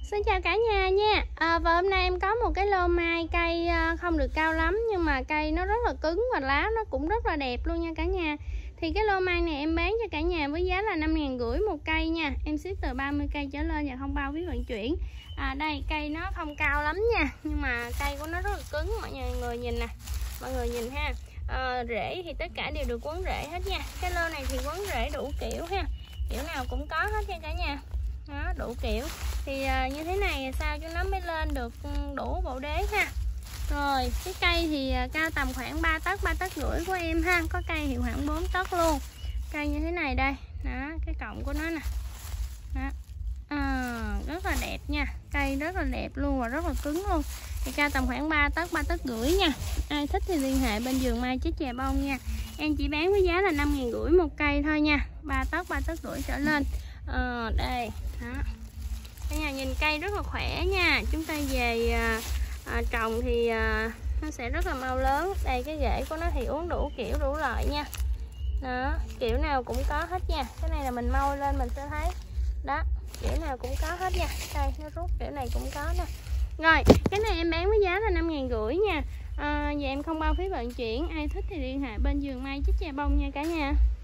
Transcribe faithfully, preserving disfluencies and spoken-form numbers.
Xin chào cả nhà nha. à, Và hôm nay em có một cái lô mai cây không được cao lắm, nhưng mà cây nó rất là cứng và lá nó cũng rất là đẹp luôn nha cả nhà. Thì cái lô mai này em bán cho cả nhà với giá là năm ngàn rưỡi một cây nha. Em ship từ ba mươi cây trở lên và không bao phí vận chuyển. à, Đây cây nó không cao lắm nha, nhưng mà cây của nó rất là cứng. Mọi người nhìn nè, mọi người nhìn ha. à, Rễ thì tất cả đều được quấn rễ hết nha. Cái lô này thì quấn rễ đủ kiểu ha, kiểu nào cũng có hết nha cả nhà. Đó, đủ kiểu thì à, như thế này sao cho nó mới lên được đủ bộ đế ha. Rồi cái cây thì à, cao tầm khoảng ba tấc, ba tấc rưỡi của em ha. Có cây thì khoảng bốn tấc luôn. Cây như thế này đây, đó cái cọng của nó nè. Đó. À, rất là đẹp nha, cây rất là đẹp luôn và rất là cứng luôn. Thì cao tầm khoảng ba tấc, ba tấc rưỡi nha. Ai thích thì liên hệ bên vườn mai Chí Chè Bông nha. Em chỉ bán với giá là năm ngàn rưỡi một cây thôi nha, ba tấc, ba tấc rưỡi trở lên. À, đây đó. Cả nhà nhìn cây rất là khỏe nha. Chúng ta về à, à, trồng thì à, nó sẽ rất là mau lớn. Đây cái rễ của nó thì uống đủ kiểu đủ loại nha. Đó, kiểu nào cũng có hết nha. Cái này là mình môi lên mình sẽ thấy. Đó, kiểu nào cũng có hết nha. Đây nó rút kiểu này cũng có nè. Rồi, cái này em bán với giá là năm ngàn rưỡi nha. à, Và em không bao phí vận chuyển. Ai thích thì liên hệ bên vườn mai Chí Chè Bông nha cả nhà.